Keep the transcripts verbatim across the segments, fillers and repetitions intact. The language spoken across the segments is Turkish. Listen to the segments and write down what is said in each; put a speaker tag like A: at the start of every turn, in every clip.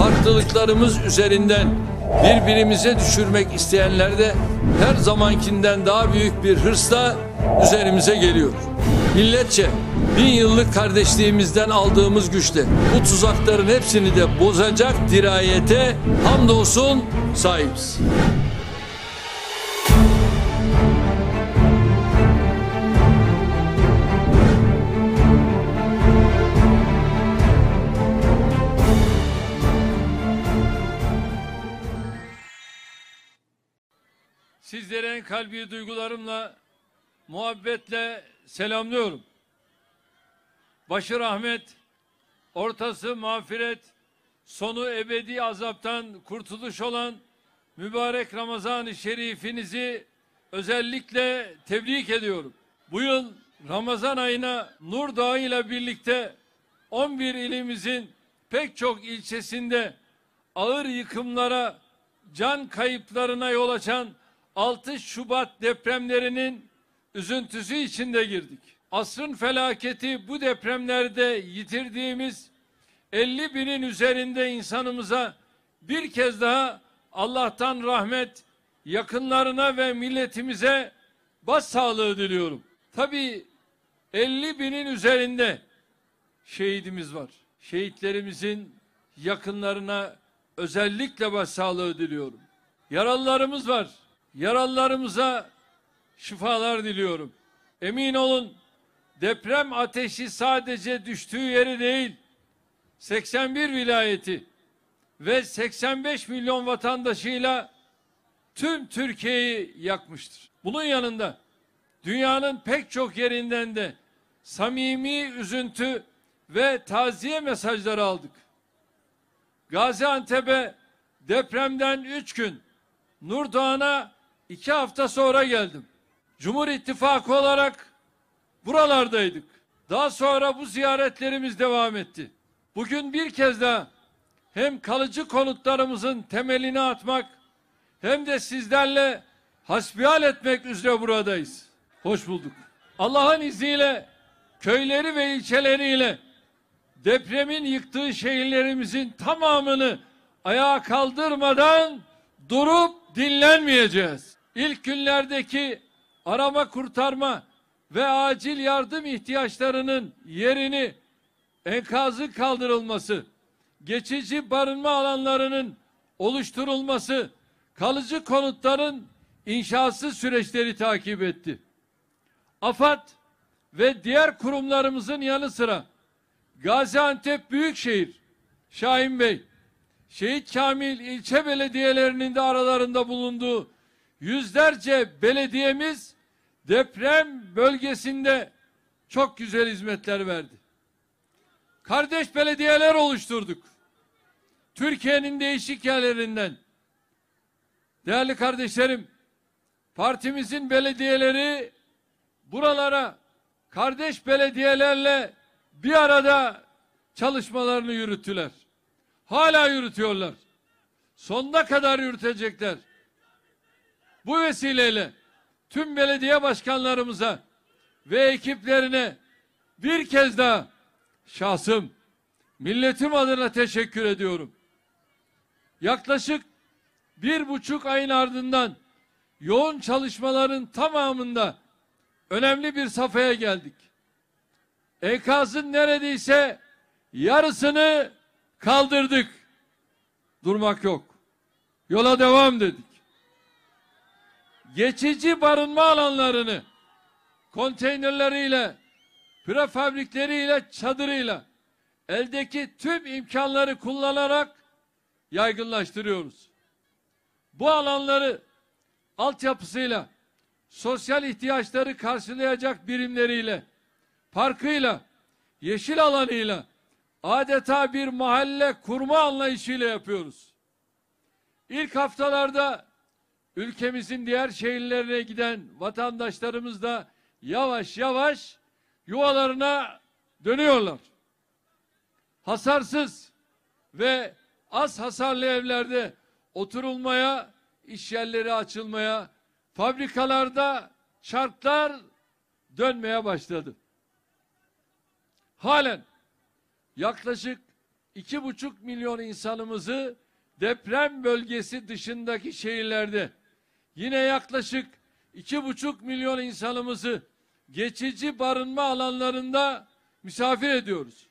A: farklılıklarımız üzerinden birbirimize düşürmek isteyenler de her zamankinden daha büyük bir hırsla üzerimize geliyor. Milletçe bin yıllık kardeşliğimizden aldığımız güçle bu tuzakların hepsini de bozacak dirayete hamdolsun sahibiz. Sizleri en kalbi duygularımla, muhabbetle selamlıyorum. Başı rahmet, ortası mağfiret, sonu ebedi azaptan kurtuluş olan mübarek Ramazan-ı Şerifinizi özellikle tebrik ediyorum. Bu yıl Ramazan ayına Nur Dağı ile birlikte on bir ilimizin pek çok ilçesinde ağır yıkımlara, can kayıplarına yol açan altı Şubat depremlerinin üzüntüsü içinde girdik. Asrın felaketi bu depremlerde yitirdiğimiz elli binin üzerinde insanımıza bir kez daha Allah'tan rahmet, yakınlarına ve milletimize başsağlığı diliyorum. Tabii elli binin üzerinde şehidimiz var. Şehitlerimizin yakınlarına özellikle başsağlığı diliyorum. Yaralılarımız var. Yaralılarımıza şifalar diliyorum. Emin olun, deprem ateşi sadece düştüğü yeri değil, seksen bir vilayeti ve seksen beş milyon vatandaşıyla tüm Türkiye'yi yakmıştır. Bunun yanında dünyanın pek çok yerinden de samimi üzüntü ve taziye mesajları aldık. Gaziantep'e depremden üç gün, Nur Dağı'na iki hafta sonra geldim. Cumhur İttifakı olarak buralardaydık. Daha sonra bu ziyaretlerimiz devam etti. Bugün bir kez daha hem kalıcı konutlarımızın temelini atmak hem de sizlerle hasbihal etmek üzere buradayız. Hoş bulduk. Allah'ın izniyle köyleri ve ilçeleriyle depremin yıktığı şehirlerimizin tamamını ayağa kaldırmadan durup dinlenmeyeceğiz. İlk günlerdeki arama kurtarma ve acil yardım ihtiyaçlarının yerini, enkazın kaldırılması, geçici barınma alanlarının oluşturulması, kalıcı konutların inşası süreçleri takip etti. AFAD ve diğer kurumlarımızın yanı sıra Gaziantep Büyükşehir, Şahin Bey, Şehit Kamil ilçe belediyelerinin de aralarında bulunduğu yüzlerce belediyemiz deprem bölgesinde çok güzel hizmetler verdi. Kardeş belediyeler oluşturduk. Türkiye'nin değişik yerlerinden. Değerli kardeşlerim, partimizin belediyeleri buralara kardeş belediyelerle bir arada çalışmalarını yürüttüler. Hala yürütüyorlar. Sonuna kadar yürütecekler. Bu vesileyle tüm belediye başkanlarımıza ve ekiplerine bir kez daha şahsım, milletim adına teşekkür ediyorum. Yaklaşık bir buçuk ayın ardından yoğun çalışmaların tamamında önemli bir safhaya geldik. Enkazın neredeyse yarısını kaldırdık. Durmak yok. Yola devam dedik. Geçici barınma alanlarını konteynerleriyle, prefabrikleriyle, çadırıyla eldeki tüm imkanları kullanarak yaygınlaştırıyoruz. Bu alanları altyapısıyla, sosyal ihtiyaçları karşılayacak birimleriyle, parkıyla, yeşil alanıyla, adeta bir mahalle kurma anlayışıyla yapıyoruz. İlk haftalarda ülkemizin diğer şehirlerine giden vatandaşlarımız da yavaş yavaş yuvalarına dönüyorlar. Hasarsız ve az hasarlı evlerde oturulmaya, iş yerleri açılmaya, fabrikalarda çarklar dönmeye başladı. Halen yaklaşık iki buçuk milyon insanımızı deprem bölgesi dışındaki şehirlerde, yine yaklaşık iki buçuk milyon insanımızı geçici barınma alanlarında misafir ediyoruz.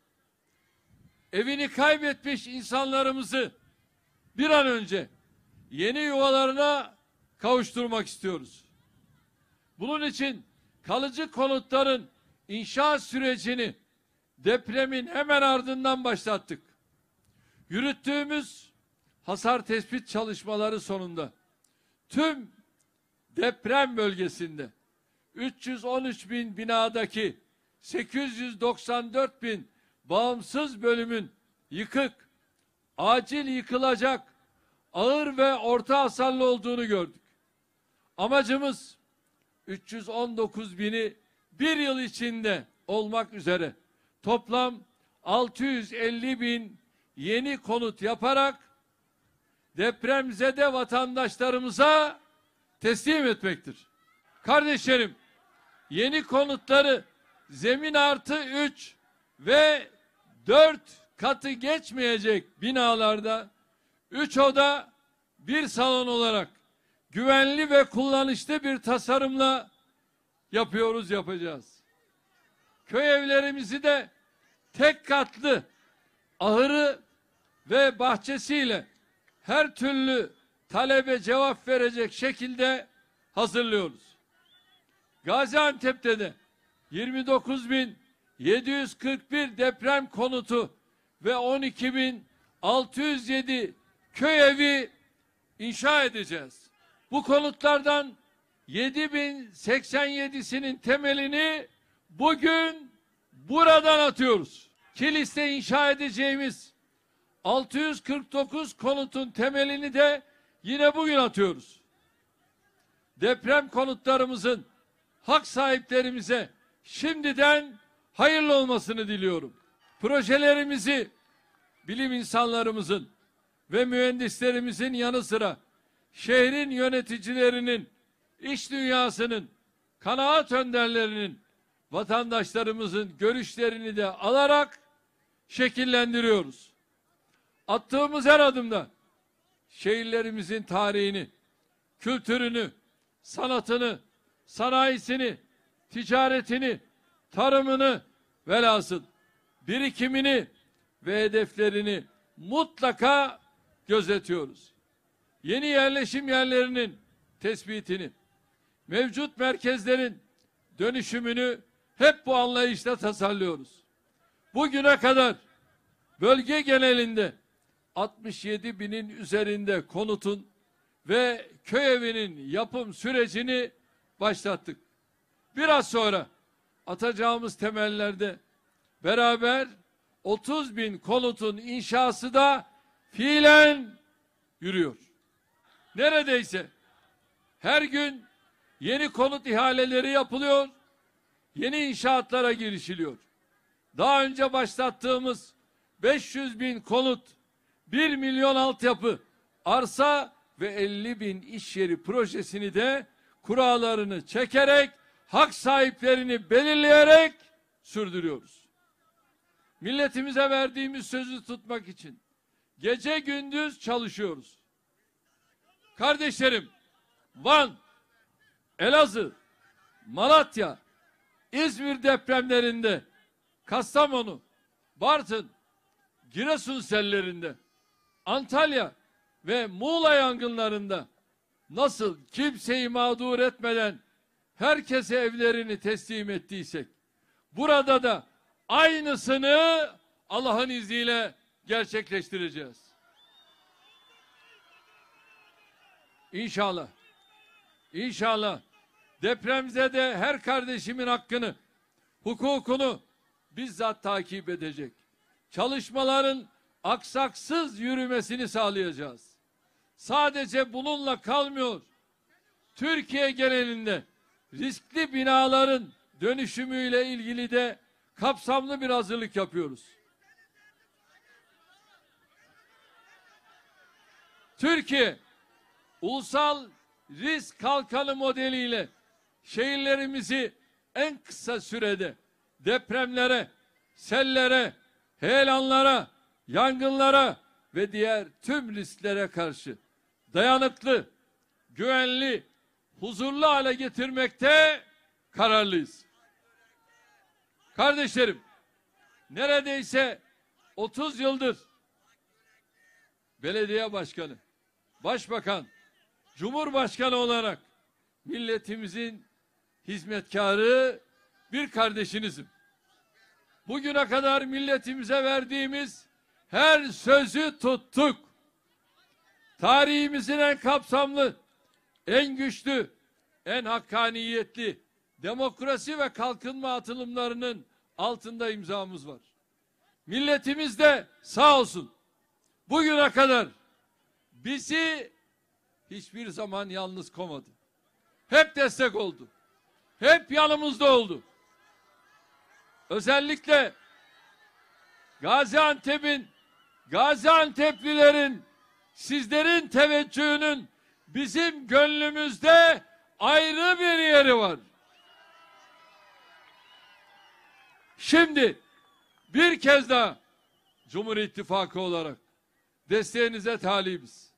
A: Evini kaybetmiş insanlarımızı bir an önce yeni yuvalarına kavuşturmak istiyoruz. Bunun için kalıcı konutların inşa sürecini depremin hemen ardından başlattık. Yürüttüğümüz hasar tespit çalışmaları sonunda tüm deprem bölgesinde üç yüz on üç bin binadaki sekiz yüz doksan dört bin bağımsız bölümün yıkık, acil yıkılacak, ağır ve orta hasarlı olduğunu gördük. Amacımız üç yüz on dokuz bini bir yıl içinde olmak üzere toplam altı yüz elli bin yeni konut yaparak depremzede vatandaşlarımıza teslim etmektir. Kardeşlerim, yeni konutları zemin artı üç ve dört katı geçmeyecek binalarda üç oda bir salon olarak güvenli ve kullanışlı bir tasarımla yapıyoruz, yapacağız. Köy evlerimizi de tek katlı ahırı ve bahçesiyle her türlü talebe cevap verecek şekilde hazırlıyoruz. Gaziantep'te de yirmi dokuz bin yedi yüz kırk bir deprem konutu ve on iki bin altı yüz yedi köy evi inşa edeceğiz. Bu konutlardan yedi bin seksen yedisinin temelini bugün buradan atıyoruz. Kilis'te inşa edeceğimiz altı yüz kırk dokuz konutun temelini de yine bugün atıyoruz. Deprem konutlarımızın hak sahiplerimize şimdiden hayırlı olmasını diliyorum. Projelerimizi bilim insanlarımızın ve mühendislerimizin yanı sıra şehrin yöneticilerinin, iş dünyasının, kanaat önderlerinin, vatandaşlarımızın görüşlerini de alarak şekillendiriyoruz. Attığımız her adımda şehirlerimizin tarihini, kültürünü, sanatını, sanayisini, ticaretini, tarımını, velhasıl birikimini ve hedeflerini mutlaka gözetiyoruz. Yeni yerleşim yerlerinin tespitini, mevcut merkezlerin dönüşümünü hep bu anlayışla tasarlıyoruz. Bugüne kadar bölge genelinde altmış yedi binin üzerinde konutun ve köy evinin yapım sürecini başlattık. Biraz sonra atacağımız temellerde beraber otuz bin konutun inşası da fiilen yürüyor. Neredeyse her gün yeni konut ihaleleri yapılıyor, yeni inşaatlara girişiliyor. Daha önce başlattığımız beş yüz bin konut, bir milyon altyapı, arsa ve elli bin iş yeri projesini de kurallarını çekerek, hak sahiplerini belirleyerek sürdürüyoruz. Milletimize verdiğimiz sözü tutmak için gece gündüz çalışıyoruz. Kardeşlerim, Van, Elazığ, Malatya, İzmir depremlerinde, Kastamonu, Bartın, Giresun sellerinde, Antalya ve Muğla yangınlarında nasıl kimseyi mağdur etmeden herkese evlerini teslim ettiysek, burada da aynısını Allah'ın izniyle gerçekleştireceğiz. İnşallah, inşallah depremzede her kardeşimin hakkını, hukukunu bizzat takip edecek. Çalışmaların aksaksız yürümesini sağlayacağız. Sadece bununla kalmıyor. Türkiye genelinde riskli binaların dönüşümüyle ilgili de kapsamlı bir hazırlık yapıyoruz. Türkiye ulusal risk kalkanı modeliyle şehirlerimizi en kısa sürede depremlere, sellere, heyelanlara, yangınlara ve diğer tüm risklere karşı dayanıklı, güvenli, huzurlu hale getirmekte kararlıyız. Kardeşlerim, neredeyse otuz yıldır belediye başkanı, başbakan, cumhurbaşkanı olarak milletimizin hizmetkarı bir kardeşinizim. Bugüne kadar milletimize verdiğimiz her sözü tuttuk. Tarihimizin en kapsamlı, en güçlü, en hakkaniyetli demokrasi ve kalkınma atılımlarının altında imzamız var. Milletimiz de sağ olsun bugüne kadar bizi hiçbir zaman yalnız koymadı. Hep destek oldu. Hep yanımızda oldu. Özellikle Gaziantep'in, Gaziantep'lilerin, sizlerin teveccühünün bizim gönlümüzde ayrı bir yeri var. Şimdi bir kez daha Cumhur İttifakı olarak desteğinize talibiz.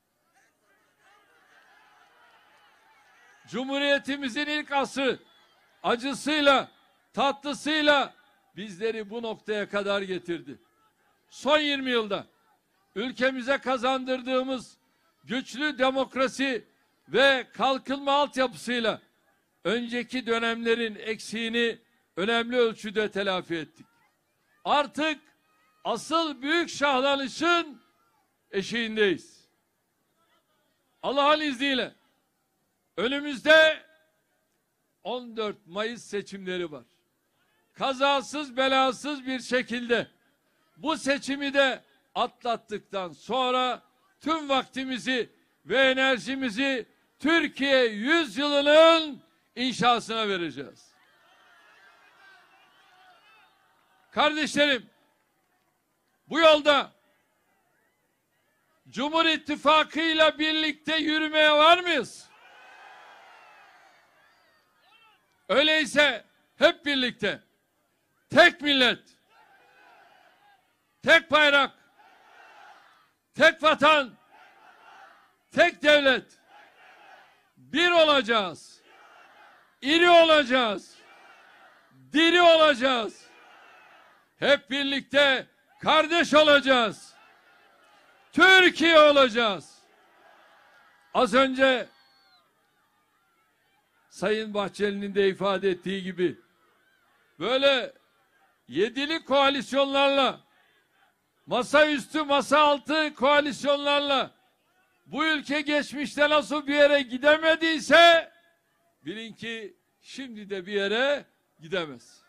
A: Cumhuriyetimizin ilk asrı acısıyla, tatlısıyla bizleri bu noktaya kadar getirdi. Son yirmi yılda ülkemize kazandırdığımız güçlü demokrasi ve kalkınma altyapısıyla önceki dönemlerin eksiğini önemli ölçüde telafi ettik. Artık asıl büyük şahlanışın eşiğindeyiz. Allah'ın izniyle önümüzde on dört Mayıs seçimleri var. Kazasız belasız bir şekilde bu seçimi de atlattıktan sonra tüm vaktimizi ve enerjimizi Türkiye yüzyılının inşasına vereceğiz. Kardeşlerim, bu yolda Cumhur İttifakı'yla birlikte yürümeye var mıyız? Öyleyse hep birlikte tek millet, tek bayrak, tek vatan, tek devlet, bir olacağız, iri olacağız, diri olacağız. Hep birlikte kardeş olacağız. Türkiye olacağız. Az önce Sayın Bahçeli'nin de ifade ettiği gibi böyle yedili koalisyonlarla, masaüstü, masa altı koalisyonlarla bu ülke geçmişte nasıl bir yere gidemediyse bilin ki şimdi de bir yere gidemez.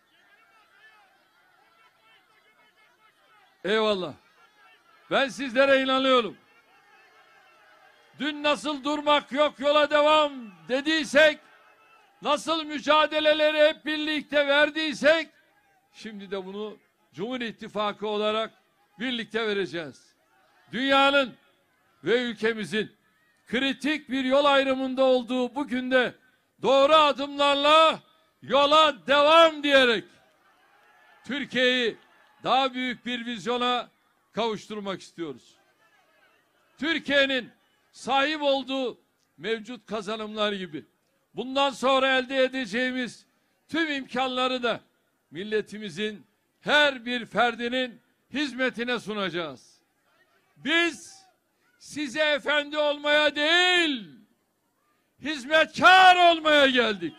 A: Eyvallah. Ben sizlere inanıyorum. Dün nasıl durmak yok yola devam dediysek, nasıl mücadeleleri hep birlikte verdiysek, şimdi de bunu Cumhur İttifakı olarak birlikte vereceğiz. Dünyanın ve ülkemizin kritik bir yol ayrımında olduğu bu günde doğru adımlarla yola devam diyerek Türkiye'yi daha büyük bir vizyona kavuşturmak istiyoruz. Türkiye'nin sahip olduğu mevcut kazanımlar gibi bundan sonra elde edeceğimiz tüm imkanları da milletimizin her bir ferdinin hizmetine sunacağız. Biz size efendi olmaya değil, hizmetkar olmaya geldik.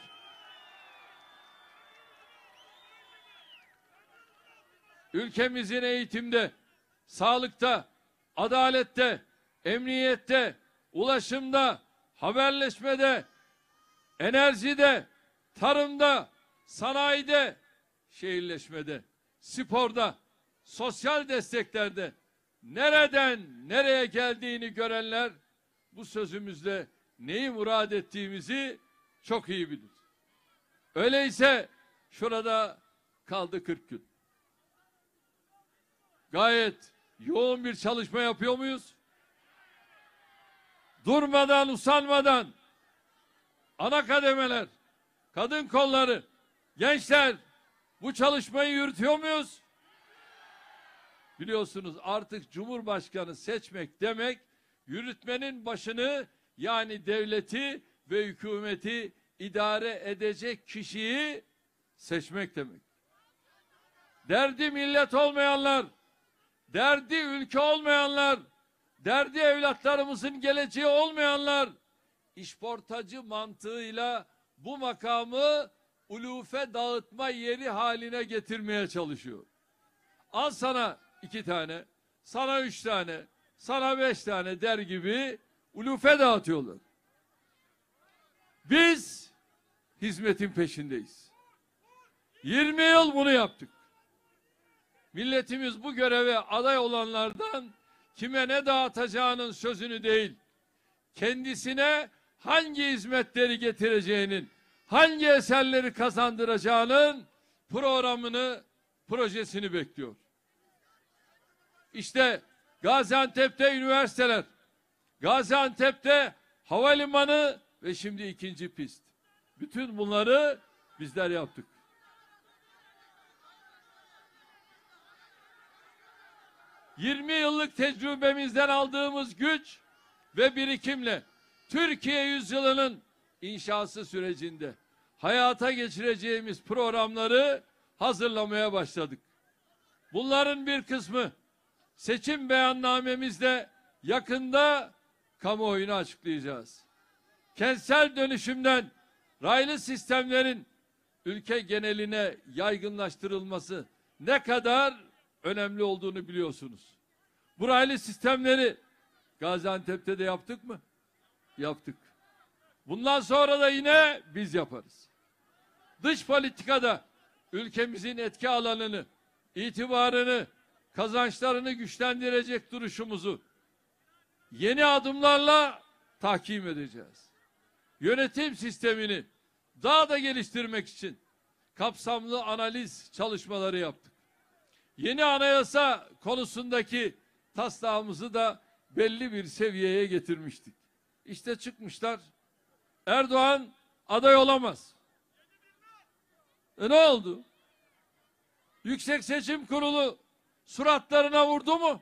A: Ülkemizin eğitimde, sağlıkta, adalette, emniyette, ulaşımda, haberleşmede, enerjide, tarımda, sanayide, şehirleşmede, sporda, sosyal desteklerde nereden nereye geldiğini görenler bu sözümüzle neyi murad ettiğimizi çok iyi bilir. Öyleyse şurada kaldı kırk gün. Gayet yoğun bir çalışma yapıyor muyuz? Durmadan, usanmadan ana kademeler, kadın kolları, gençler bu çalışmayı yürütüyor muyuz? Biliyorsunuz artık Cumhurbaşkanı seçmek demek, yürütmenin başını yani devleti ve hükümeti idare edecek kişiyi seçmek demek. Derdi millet olmayanlar, derdi ülke olmayanlar, derdi evlatlarımızın geleceği olmayanlar, işportacı mantığıyla bu makamı ulufe dağıtma yeri haline getirmeye çalışıyor. Al sana iki tane, sana üç tane, sana beş tane der gibi ulufe dağıtıyorlar. Biz hizmetin peşindeyiz. yirmi yıl bunu yaptık. Milletimiz bu göreve aday olanlardan kime ne dağıtacağının sözünü değil, kendisine hangi hizmetleri getireceğinin, hangi eserleri kazandıracağının programını, projesini bekliyor. İşte Gaziantep'te üniversiteler, Gaziantep'te havalimanı ve şimdi ikinci pist. Bütün bunları bizler yaptık. yirmi yıllık tecrübemizden aldığımız güç ve birikimle Türkiye yüzyılının inşası sürecinde hayata geçireceğimiz programları hazırlamaya başladık. Bunların bir kısmı seçim beyannamemizde yakında kamuoyuna açıklayacağız. Kentsel dönüşümden raylı sistemlerin ülke geneline yaygınlaştırılması ne kadar önemli olduğunu biliyorsunuz. Bu raylı sistemleri Gaziantep'te de yaptık mı? Yaptık. Bundan sonra da yine biz yaparız. Dış politikada ülkemizin etki alanını, itibarını, kazançlarını güçlendirecek duruşumuzu yeni adımlarla tahkim edeceğiz. Yönetim sistemini daha da geliştirmek için kapsamlı analiz çalışmaları yaptık. Yeni anayasa konusundaki taslağımızı da belli bir seviyeye getirmiştik. İşte çıkmışlar. Erdoğan aday olamaz. E ne oldu? Yüksek Seçim Kurulu suratlarına vurdu mu?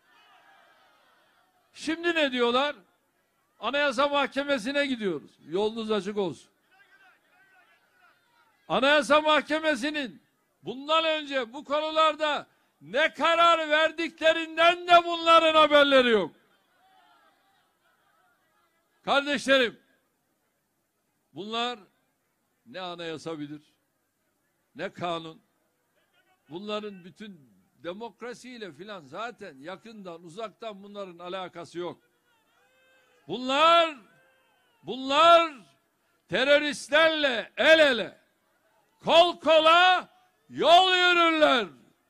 A: Şimdi ne diyorlar? Anayasa Mahkemesi'ne gidiyoruz. Yolunuz açık olsun. Anayasa Mahkemesi'nin bundan önce bu konularda ne karar verdiklerinden de bunların haberleri yok. Kardeşlerim, bunlar ne anayasa bilir, ne kanun. Bunların bütün demokrasiyle filan zaten yakından uzaktan bunların alakası yok. Bunlar, bunlar teröristlerle el ele, kol kola yol yürürler.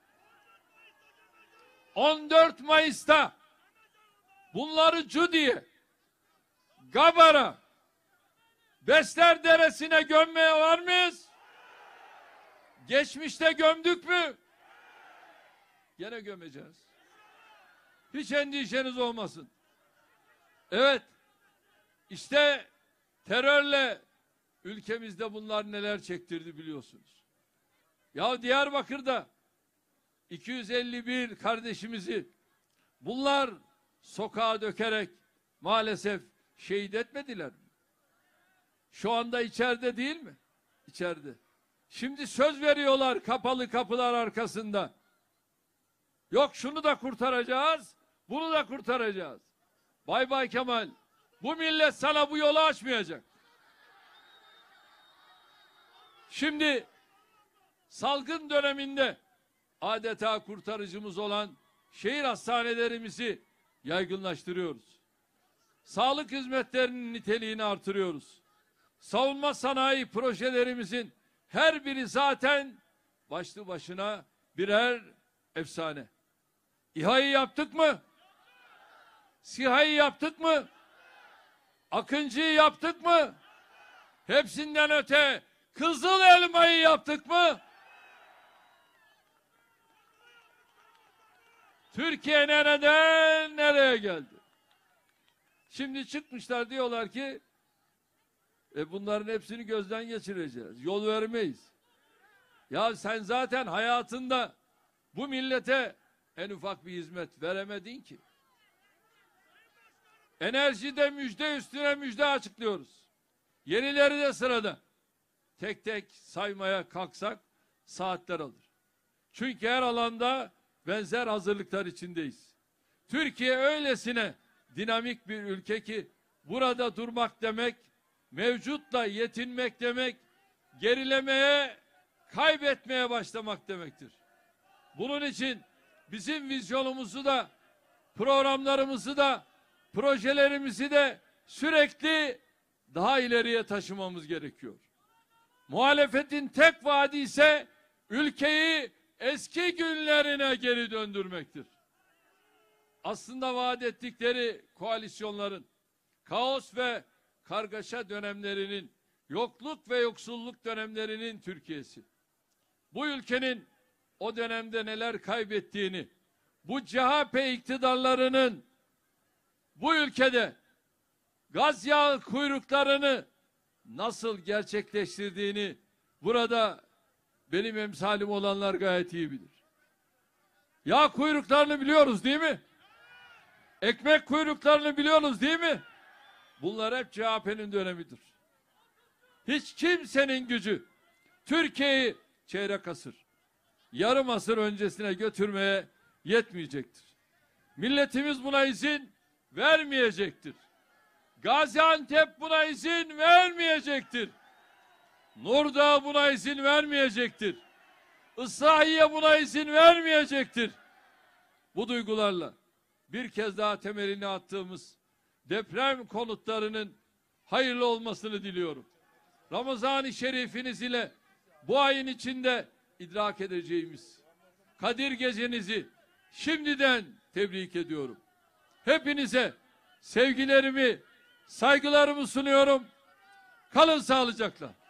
A: on dört Mayıs'ta bunları Cudi'ye, Gabar'a, Besler Deresi'ne gömmeye var mıyız? Geçmişte gömdük mü? Gene gömeceğiz. Hiç endişeniz olmasın. Evet, işte terörle ülkemizde bunlar neler çektirdi biliyorsunuz. Ya Diyarbakır'da iki yüz elli bir kardeşimizi bunlar sokağa dökerek maalesef şehit etmediler mi? Şu anda içeride değil mi? İçeride. Şimdi söz veriyorlar kapalı kapılar arkasında. Yok şunu da kurtaracağız, bunu da kurtaracağız. Bay Bay Kemal, bu millet sana bu yolu açmayacak. Şimdi salgın döneminde adeta kurtarıcımız olan şehir hastanelerimizi yaygınlaştırıyoruz. Sağlık hizmetlerinin niteliğini artırıyoruz. Savunma sanayi projelerimizin her biri zaten başlı başına birer efsane. İHA'yı yaptık mı? SİHA'yı yaptık mı? Akıncı'yı yaptık mı? Hepsinden öte Kızıl Elma'yı yaptık mı? Türkiye nereden nereye geldi? Şimdi çıkmışlar diyorlar ki e bunların hepsini gözden geçireceğiz. Yol vermeyiz. Ya sen zaten hayatında bu millete en ufak bir hizmet veremedin ki. Enerjide müjde üstüne müjde açıklıyoruz. Yenileri de sırada. Tek tek saymaya kalksak saatler alır. Çünkü her alanda benzer hazırlıklar içindeyiz. Türkiye öylesine dinamik bir ülke ki burada durmak demek, mevcutla yetinmek demek, gerilemeye, kaybetmeye başlamak demektir. Bunun için bizim vizyonumuzu da, programlarımızı da, projelerimizi de sürekli daha ileriye taşımamız gerekiyor. Muhalefetin tek vaadi ise ülkeyi eski günlerine geri döndürmektir. Aslında vaat ettikleri koalisyonların, kaos ve kargaşa dönemlerinin, yokluk ve yoksulluk dönemlerinin Türkiye'si. Bu ülkenin o dönemde neler kaybettiğini, bu C H P iktidarlarının bu ülkede gaz yağı kuyruklarını nasıl gerçekleştirdiğini burada benim emsalim olanlar gayet iyi bilir. Yağ kuyruklarını biliyoruz değil mi? Ekmek kuyruklarını biliyoruz değil mi? Bunlar hep C H P'nin dönemidir. Hiç kimsenin gücü Türkiye'yi çeyrek asır, yarım asır öncesine götürmeye yetmeyecektir. Milletimiz buna izin vermeyecektir. Gaziantep buna izin vermeyecektir. Nurdağ buna izin vermeyecektir. Islahiye buna izin vermeyecektir. Bu duygularla bir kez daha temelini attığımız deprem konutlarının hayırlı olmasını diliyorum. Ramazan-ı Şerifiniz ile bu ayın içinde idrak edeceğimiz Kadir Gecenizi şimdiden tebrik ediyorum. Hepinize sevgilerimi, saygılarımı sunuyorum. Kalın sağlıcakla.